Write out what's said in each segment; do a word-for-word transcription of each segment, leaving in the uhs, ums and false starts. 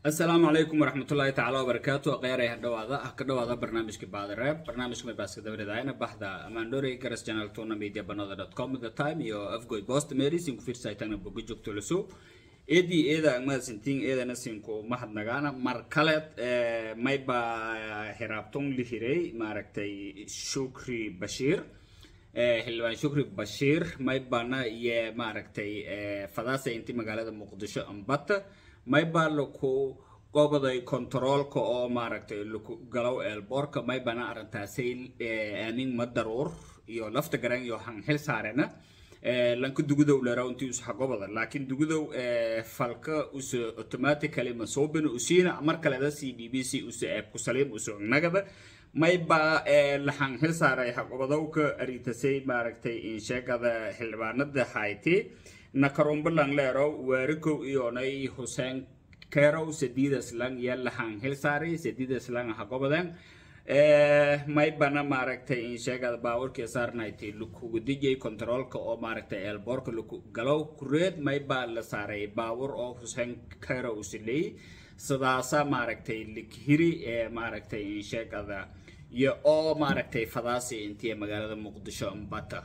السلام عليكم ورحمة الله تعالى وبركاته. غير هالدواء كدواء هذا برنامج كبعض الراب برنامج ما بس كده بداينا بحثا ماندوري كرس channel تونا ميديا بناظر دوت كوم the time يو أفجوي بوست ميري سينكو في سايتنا بوجوك تلسو إدي إذا ما سنتين إذا نسينكو ما حد نجانا مركلة ما يبا هرابتون لهيري ماركتي شكري بشير هلوان شكري بشير ما يبانا يه ماركتي فداسة انتي مقالة مقدشة أمبات ما يبالكو قبضي كنترولكو أو ماركتي لكو قلو البورك ما يبانا أرنتاسيل آمين مدرور يو لفت قران يو هنحل سارنا لانكو دوغدو لراونتي يوس حقوبضا لكن دوغدو فالكا يوس اوتوماتيكالي مسوبن وسينا مركا لدا سي بي بي سي يوس ابكو سليم يوس نغدا ما يبا لحنحل ساري حقوبضوك أريتاسي ماركتي إنشاقادا حلباندا حايتي نكرون بلان ليرو واركو إيوناي حسين كيرو سديد سلان يلا حان هلساري سديد سلان حقوبدان ما يبانا ماركتي إنشاقادا باور كيسار نايتي لكو ديجي كنترول كو ماركتي البورك لكو غلو كريد ما يبا لساري باور او حسين كيرو سلي سداسا ماركتي لكهيري ماركتي إنشاقادا يا او ماركتي فداسي انتي مغالada مقدشو امباتا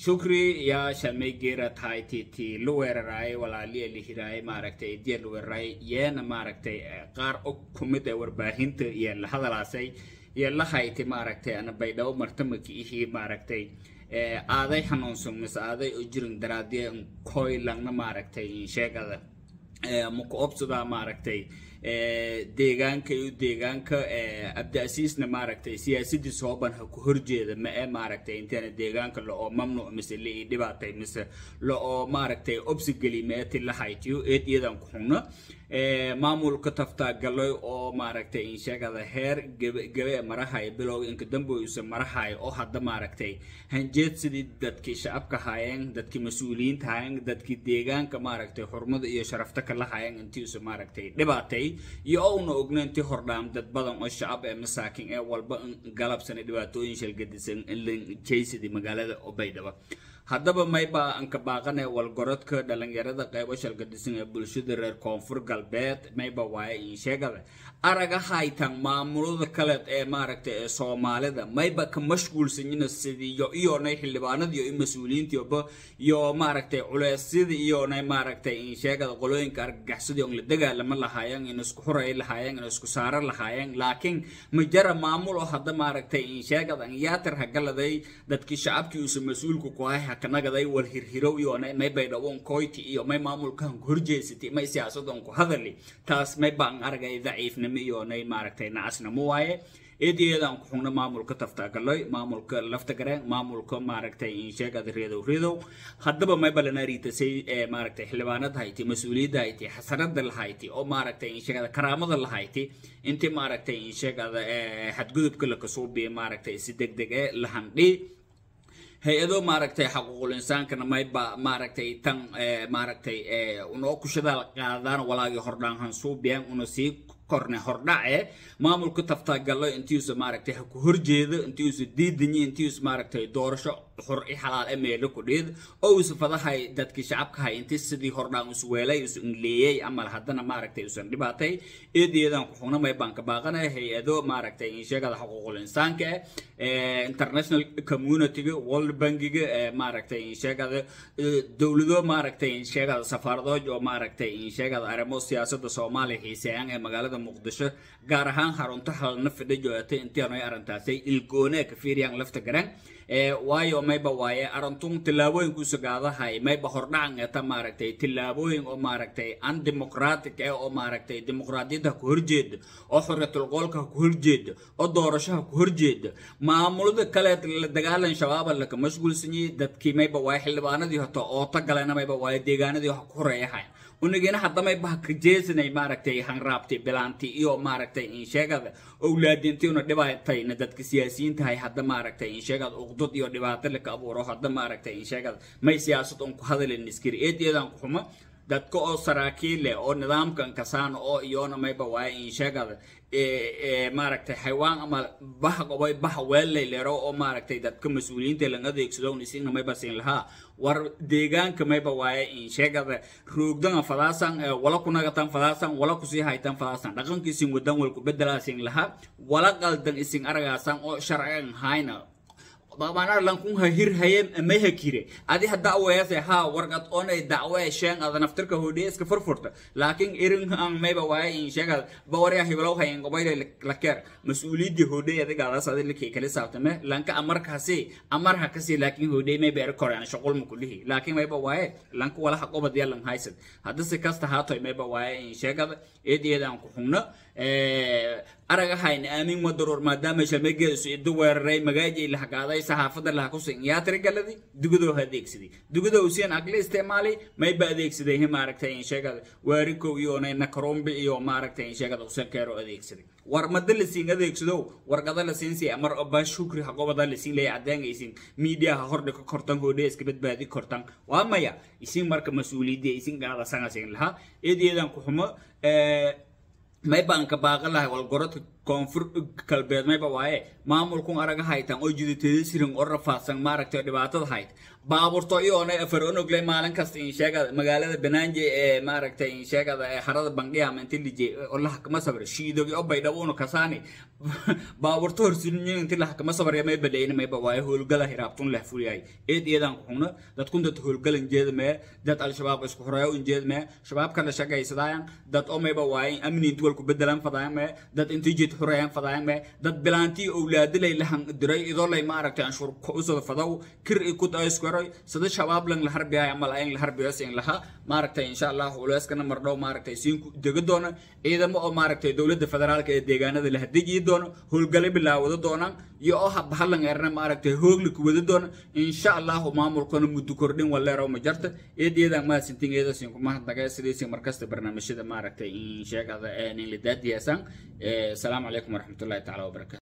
شكري يا شلمي جيرة هاي تي تي لوير راي ولا لي اللي هراي ماركتي دي لوير راي يانا ماركتي قار او كوميدي ورباهنت يلا هذا راسي يلا هاي تي ماركتي انا بيداو مرتمك ايهي ماركتي آذي حنونسون مس آذي اجرن درادي كوي لغنا ماركتي شاك هذا مكو أبصدا ماركتي deegaanka iyo deegaanka abdaasiisna maaragtay siyaasadii sooban ha ku horjeeda ma ee maaragtay intaana deegaanka la oo mamnuuc mise la dhibaatay mise la oo maaragtay obsigeli meeti la haytiyo eed iyadan ku xunna maamulka taftaa galay oo maaragtay in sheegada heer gabe marahay bilowga inka damboysa marahay oo hadda maaragtay hanjeed sidii dadkii shacabka haayeen dadkii mas'uuliyiinta haayeen dadkii deegaanka maaragtay xurmada iyo sharafta ka la haayeen intiisa maaragtay dhibaatay iyo oona ognaantii hordhaam dad badan oo shacab ee masaakin ee walba galabsan dhibaatooyin shil gadisan in jeysidi magaalada Obaydaba haddaba mayba anka baaqane wal gorodka dhalinyarada qaybo shil gadisan ee bulshada reer koonfur galbeed mayba waay in sheegada araga haytan maamulada kale ee maaragtay ee Soomaalida mayba ka mashquulsan sidii iyo iyo nay xildhibaanada iyo mas'uuliyiinta iyo maaragtay culaysyada iyo nay maaragtay in sheegada qolooyinka argagaxsada oo la dagaalama lahaayeen in isku xoray lahaayeen in isku saarar lahaayeen laakiin ma jara maamul oo hadda maaragtay in sheegada an yaatar hagaladay dadkii shacabkii uu mas'uulku ku ahaa kanagaday wal hirhiro iyo nay may baydhawon koyti iyo may maamulkan horjeesitay may siyaasadan ku hadali taas may baan aragay daciifnimo iyo nay maaragtay naasna muwaaye eedeedan ku xunna maamulka taftaa galay maamulka lafta gareen maamulka maaragtay in sheegada reedow reedow haddaba may balana riitasay ee maaragtay xildhibaanada hayti mas'uuliyadda hayti xasarada la hayti oo maaragtay in sheegada karaamada la hayti intii maaragtay in sheegada xadgudubka la kasoo biyo maaragtay si degdeg ee la handhi hay-ado maaragtay xaquuqul insaankana mayba maaragtay tan maaragtay unoo kushada qaadaan walaagi hordhaan hansuubiyaan una sii korne hordhace maamulka taftaa galay intiisa maaragtay ku horjeeda intiisa diidinyi intiisa maaragtay doorasho xor i xalaal ee meel ku dhid oo isfadahay dadkii shacabka hay intii sidii hordhaan isu weelay isu inleeyay ama haddana maaragtay isu dhibaatay eedeedan ku xunna may banka baaqanay hay-ado maaragtay in sheegada xuquuqul insaanka ee international community world bankiga ee maaragtay in sheegada dawlado maaragtay in sheegada safaarado oo maaragtay in sheegada arrimo siyaasadda Soomaaliya xiiseeyaan ee magaalada muqdisho gaar ahaan xarunta halna fidajooyatay intii ay arintaasay ilgoone ka fiiriyaan lafta garan ee waayo mayba waaye arintun tilaabooyin ku sugadahay mayba hordhacan ee maaragtay tilaabooyin oo maaragtay an democratic ee oo maaragtay dimuqraadiyadda ku horjeed oo xorriyatul qolka ku horjeed oo doorashaha ku horjeed maamulada kale la dagaalan shabaab la ka mashquulsan yihiin dadkii mayba waay xildhibaanadii hata oo tagalayna mayba waay deegaanadii wax ku horeeyahay unigina hadda may bah ka jeesanay maaragtay han raabtay bilaanti iyo maaragtay in sheegada awlaadintii una dhibaatay dadka siyaasiyiinta hay hadda maaragtay in sheegada uqdad iyo dhibaato la ka abuuro hadda maaragtay in sheegada may siyaasad on ku hadalin iskiri eedeedan ku xuma dadka oo saraakiil leh oo nidaamkan kasaan oo iyoona mayba waaye in sheegada ee maaragtay xayawaan ama bah qobay bah weelay leero oo maaragtay dadka mas'uuliyiinta laga adeegsado isina mayba siin lahaa war deegaanka mayba waaye in sheegada roogdan fadaasan wala kuna gatan fadaasan wala ku sii haytan fadaasan dhaqankiisin wadan walku bedelaasin lahaa wala qaldan isin aragaasan oo sharciyan hayna طبعا لانكون هير هيم ما هكيره هذه الدعوة يا ها ورقة أنا الدعوة شان هذا نفترك هو ديس كفرفرت لكن إيرن أن ما يبغى إن شغل بوريا هيبلو هين قبيل لكير مسؤولية دي هو دي هذا قاعد صار اللي كي كله ساعة ما لانك أمر كسي أمر هكسي لكن هو دي ما بيركور يعني شغل مكله لكن ما يبغى لانك ولا حق بدي لان هايسد هذا سكست هاتو ما يبغى إن شغل إيدي هذا أنكو هنا أرجع هاي نأمين مدرور ما دام شمجة الدوار رأي مجاجي اللي حكاذا صحافة اللي حكوسين يا ترى قال ذي دقدو هديك سدي دقدو وسين أقل استعمالي ما يبقى ذيك سدي هم ماركتين شغل واريكو يونا نكرم بيو ماركتين شغل وسكروا هديك سدي ورمدل السين هديك سدو ورقدر السين سي أمر أبا شكر حقو بدل السين لي عدين يسين ميديا ههرد كورتان هوديس كبد بعدي كورتان وأما يا يسين مارك مسؤولية دي يسين قاعد سانع سين لها إدي إذا كحوم ما يبان كباغلا والقرط كونفر كالبيت ما يبغى واي ما ملكون أرجع هايتان أو جدي تدسيرن أو فاسن ما ركتي دبعته هايت بابور طيو أنا أفرونو قلي مالن كاستين شاكا مقالة بنانجي ما ركتي شاكا حراد بنجي عمن تلجي الله حكم صبر شيء دوغي أو بيداونو كساني بابور طور سنين تلا حكم صبر يا ما يبدأين ما يبغى واي هو الجلا هرابتون له فولياي إيه دي دان كهونا دات كون دات هو الجلا إنجاز ما دات الشباب إسكورايو إنجاز ما شباب كلا شاكا يسداين دات أو ما يبغى واي أمين تقول كبدلان فضايم ما دات إنتيجت حريان فضايم ما دات بلانتي أولاد لي لهم دري إذا لي ما ركتي عشور كوسة فضاو كر يكود إسكوراي سد شباب لين الحرب يا عمل أين الحرب يسين لها ما ركتي إن شاء الله وليس كنا مردو ما ركتي سين دقدونا إذا ما ما ركتي دولة الفدرال كديجانا اللي هديجي دونا هو القلب اللي هو دونا يأه بحلنا غيرنا ما ركتي هو اللي كود دونا إن شاء الله ما ملكنا مدكوردين ولا رو مجرد إذا إذا ما سنتين إذا سينكم ما هتلاقي سيدي سين مركز برنامج هذا ما ركتي إن شاء الله إن اللي دات يسان السلام عليكم ورحمة الله تعالى وبركاته.